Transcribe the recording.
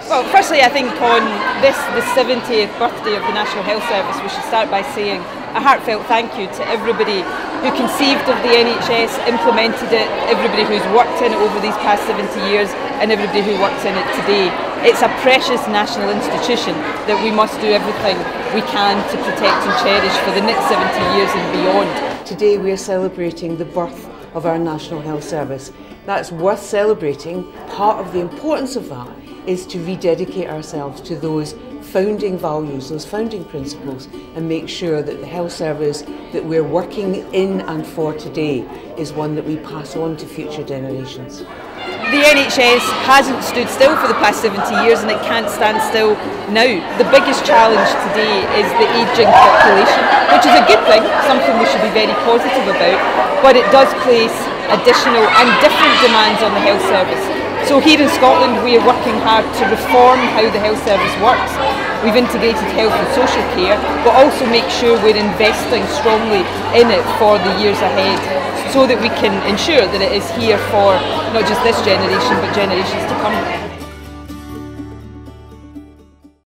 Well, firstly, I think on the 70th birthday of the National Health Service, we should start by saying a heartfelt thank you to everybody who conceived of the NHS, implemented it, everybody who's worked in it over these past 70 years, and everybody who works in it today. It's a precious national institution that we must do everything we can to protect and cherish for the next 70 years and beyond. Today we are celebrating the birth of our National Health Service. That's worth celebrating. Part of the importance of that is to rededicate ourselves to those founding values, those founding principles, and make sure that the health service that we're working in and for today is one that we pass on to future generations. The NHS hasn't stood still for the past 70 years and it can't stand still now. The biggest challenge today is the ageing population, which is a good thing, something we should be very positive about, but it does place additional and different demands on the health service. So here in Scotland we are working hard to reform how the health service works. We've integrated health and social care, but also make sure we're investing strongly in it for the years ahead so that we can ensure that it is here for not just this generation but generations to come.